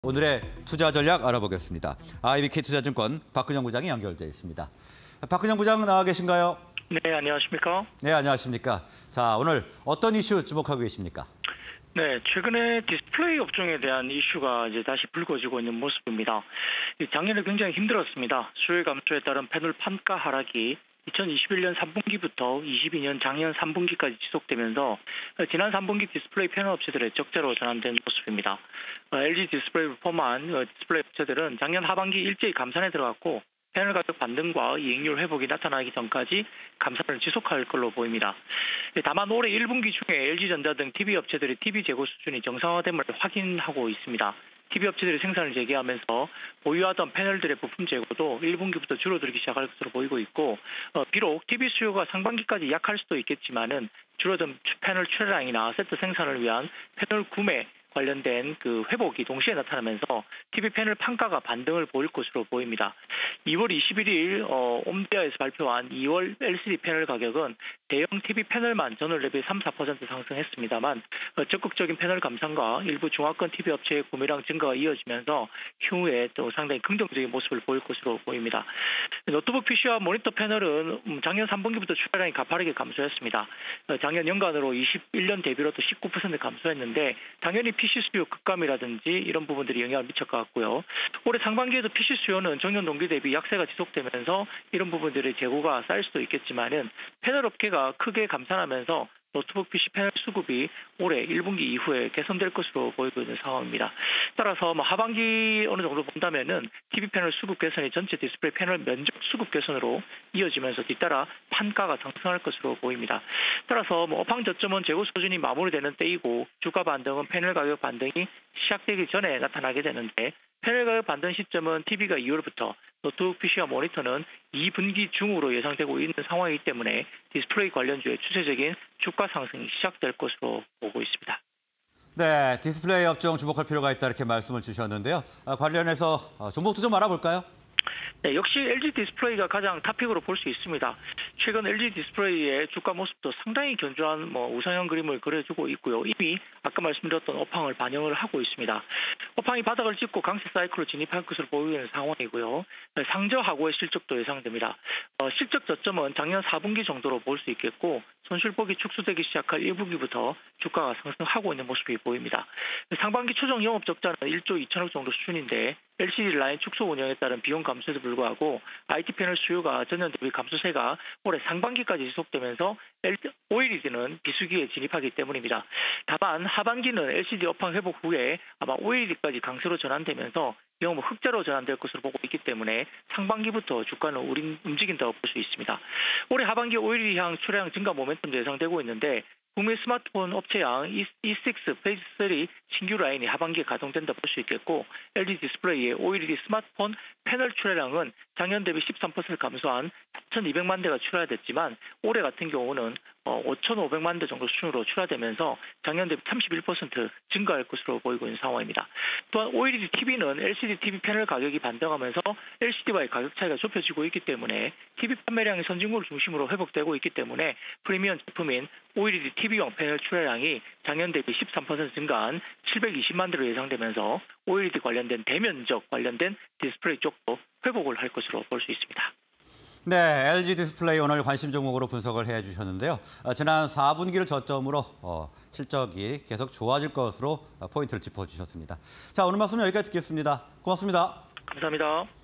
오늘의 투자 전략 알아보겠습니다. IBK 투자증권 박근영 부장이 연결되어 있습니다. 박근영 부장 나와 계신가요? 네, 안녕하십니까? 네, 안녕하십니까? 자, 오늘 어떤 이슈 주목하고 계십니까? 네, 최근에 디스플레이 업종에 대한 이슈가 이제 다시 불거지고 있는 모습입니다. 작년에 굉장히 힘들었습니다. 수요 감소에 따른 패널 판가 하락이 2021년 3분기부터 22년 작년 3분기까지 지속되면서 지난 3분기 디스플레이 패널 업체들의 적자로 전환된 모습입니다. LG 디스플레이를 포함한 디스플레이 업체들은 작년 하반기 일제히 감산에 들어갔고 패널 가격 반등과 이익률 회복이 나타나기 전까지 감산을 지속할 걸로 보입니다. 다만 올해 1분기 중에 LG전자 등 TV 업체들의 TV 재고 수준이 정상화됨을 확인하고 있습니다. TV 업체들이 생산을 재개하면서 보유하던 패널들의 부품 재고도 1분기부터 줄어들기 시작할 것으로 보이고 있고, 비록 TV 수요가 상반기까지 약할 수도 있겠지만은 줄어든 패널 출하량이나 세트 생산을 위한 패널 구매 관련된 그 회복이 동시에 나타나면서 TV 패널 판가가 반등을 보일 것으로 보입니다. 2월 21일 옴디아에서 발표한 2월 LCD 패널 가격은 대형 TV 패널만 전월 대비 3-4% 상승했습니다만 적극적인 패널 감산과 일부 중화권 TV 업체의 구매량 증가가 이어지면서 향후에 또 상당히 긍정적인 모습을 보일 것으로 보입니다. 노트북 PC와 모니터 패널은 작년 3분기부터 출하량이 가파르게 감소했습니다. 작년 연간으로 21년 대비로도 19% 감소했는데 당연히 PC 수요 급감이라든지 이런 부분들이 영향을 미칠 것 같고요. 올해 상반기에도 PC 수요는 전년 동기 대비 약세가 지속되면서 이런 부분들의 재고가 쌓일 수도 있겠지만은 패널 업계가 크게 감산하면서 노트북 PC 패널 수급이 올해 1분기 이후에 개선될 것으로 보이고 있는 상황입니다. 따라서 하반기 어느 정도 본다면은 TV 패널 수급 개선이 전체 디스플레이 패널 면적 수급 개선으로 이어지면서 뒤따라 판가가 상승할 것으로 보입니다. 따라서 업황 저점은 재고 소진이 마무리되는 때이고 주가 반등은 패널 가격 반등이 시작되기 전에 나타나게 되는데 패널 가격 반등 시점은 TV가 2월부터 노트북 PC와 모니터는 2분기 중으로 예상되고 있는 상황이기 때문에 디스플레이 관련주의 추세적인 주가 상승이 시작될 것으로 보고 있습니다. 네, 디스플레이 업종 주목할 필요가 있다 이렇게 말씀을 주셨는데요. 관련해서 종목도 좀 알아볼까요? 네, 역시 LG 디스플레이가 가장 탑픽으로 볼 수 있습니다. 최근 LG 디스플레이의 주가 모습도 상당히 견조한 우상향 그림을 그려주고 있고요. 이미 아까 말씀드렸던 업황을 반영을 하고 있습니다. 업황이 바닥을 찍고 강세 사이클로 진입할 것으로 보이는 상황이고요. 상저하고의 실적도 예상됩니다. 실적 저점은 작년 4분기 정도로 볼 수 있겠고 손실폭이 축소되기 시작할 1분기부터 주가가 상승하고 있는 모습이 보입니다. 상반기 추정 영업 적자는 1조 2천억 정도 수준인데 LCD 라인 축소 운영에 따른 비용 감소에도 불구하고 IT 패널 수요가 전년 대비 감소세가 올해 상반기까지 지속되면서 OLED는 비수기에 진입하기 때문입니다. 다만 하반기는 LCD 업황 회복 후에 아마 OLED까지 강세로 전환되면서 영업 흑자로 전환될 것으로 보고 있기 때문에 상반기부터 주가는 움직인다고 볼 수 있습니다. 올해 하반기 OLED향 출하량 증가 모멘텀도 예상되고 있는데 국내 스마트폰 업체양 E6 페이즈 3 신규 라인이 하반기에 가동된다 볼 수 있겠고 LG 디스플레이의 OLED 스마트폰 패널 출하량은 작년 대비 13% 감소한 4,200만 대가 출하됐지만 올해 같은 경우는 5,500만 대 정도 수준으로 출하되면서 작년 대비 31% 증가할 것으로 보이고 있는 상황입니다. 또한 OLED TV는 LCD TV 패널 가격이 반등하면서 LCD와의 가격 차이가 좁혀지고 있기 때문에 TV 판매량이 선진국을 중심으로 회복되고 있기 때문에 프리미엄 제품인 OLED TV용 패널 출하량이 작년 대비 13% 증가한 720만 대로 예상되면서 OLED 관련된 대면적 관련된 디스플레이 쪽도 회복을 할 것으로 볼 수 있습니다. 네, LG 디스플레이 오늘 관심 종목으로 분석을 해주셨는데요. 지난 4분기를 저점으로 실적이 계속 좋아질 것으로 포인트를 짚어주셨습니다. 자, 오늘 말씀 여기까지 듣겠습니다. 고맙습니다. 감사합니다.